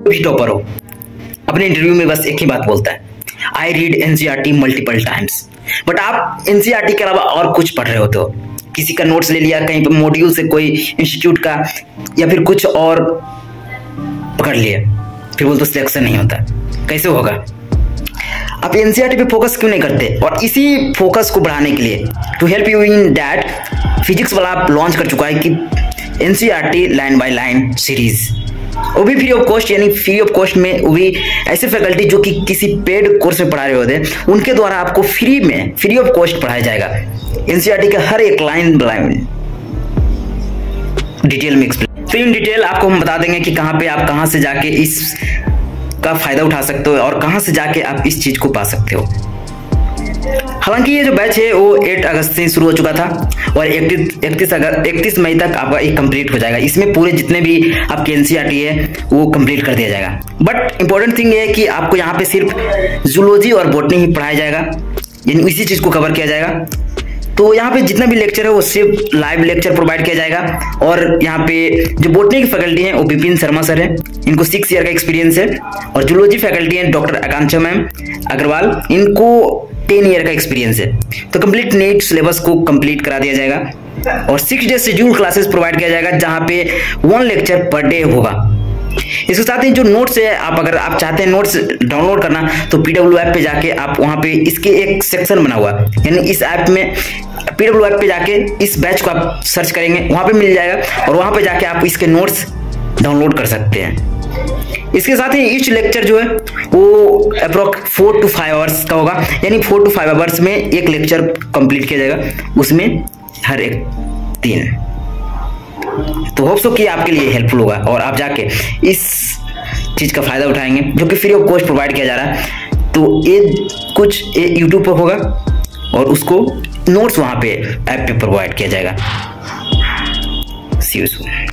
भी टॉपर हो, अपने इंटरव्यू में बस एक ही बात बोलता है, I read NCERT multiple times. But आप एनसीईआरटी के अलावा और कुछ पढ़ रहे होते हो, किसी का नोट्स ले लिया, कहीं पे मॉड्यूल से कोई इंस्टीट्यूट का, या फिर कुछ और पकड़ लिया, फिर बोलते सिलेक्शन नहीं होता। कैसे होगा? आप एनसीईआरटी पे फोकस क्यों नहीं करते? और इसी फोकस को बढ़ाने के लिए, to help you in that, Physics Wallah आप लॉन्च कर चुका है कि NCERT line by line series, वो भी फ्री ऑफ कॉस्ट, यानी फ्री ऑफ कॉस्ट में वो भी ऐसे फैकल्टी जो कि किसी पेड कोर्स में पढ़ा रहे होते हैं, उनके द्वारा आपको फ्री में, फ्री ऑफ कॉस्ट पढ़ाया जाएगा एनसीईआरटी का हर एक लाइन डिटेल में एक्सप्लेन। तो इन डिटेल आपको हम बता देंगे कि कहाँ पे आप कहाँ से जाके इस का फायदा उठा सकते हो और कहाँ से जाके आप इस चीज को पा सकते हो। हालांकि ये जो बैच है वो 8 अगस्त से शुरू हो चुका था और 31 मई तक आपका एक कंप्लीट हो जाएगा। इसमें पूरे जितने भी आपके एनसीईआरटी है वो कंप्लीट कर दिया जाएगा। बट इंपॉर्टेंट थिंग ये है कि आपको यहाँ पे सिर्फ जूलॉजी और बॉटनी ही पढ़ाया जाएगा, यानी इसी चीज को कवर किया जाएगा। तो यहाँ पे जितना भी लेक्चर है वो सिर्फ लाइव लेक्चर प्रोवाइड किया जाएगा। और यहाँ पे जो बॉटनी की फैकल्टी है वो विपिन शर्मा सर है, इनको 6 ईयर का एक्सपीरियंस है। और जूलॉजी फैकल्टी है डॉक्टर आकांक्षा मैम अग्रवाल, इनको 10 ईयर का एक्सपीरियंस है। तो कंप्लीट नेट सिलेबस को कंप्लीट करा दिया जाएगा और 6 डे शेड्यूल क्लासेस प्रोवाइड किया जाएगा, जहाँ पे 1 लेक्चर पर डे होगा। इसके साथ ही जो नोट्स है, आप अगर आप चाहते हैं नोट्स डाउनलोड करना तो पीडब्ल्यू ऐप पे जाके आप वहाँ पे इसके एक सेक्शन बना हुआ है, यानी इस ऐप में पीडब्ल्यू ऐप पे जाके इस बैच को आप सर्च करेंगे, वहाँ पे मिल जाएगा और वहाँ पे जाके आप इसके नोट्स डाउनलोड कर सकते हैं। इसके साथ ही ईच लेक्चर जो है वो अप्रोक्स 4 to 5 आवर्स का होगा, यानी 4 to 5 आवर्स में एक लेक्चर कंप्लीट किया जाएगा, उसमें हर एक 3। तो होप सो कि आपके लिए हेल्पफुल होगा और आप जाके इस चीज का फायदा उठाएंगे जो कि फ्री ऑफ कॉस्ट प्रोवाइड किया जा रहा है। तो ये कुछ यूट्यूब पर होगा और उसको नोट्स वहां पे ऐप पे प्रोवाइड किया जाएगा। See you soon.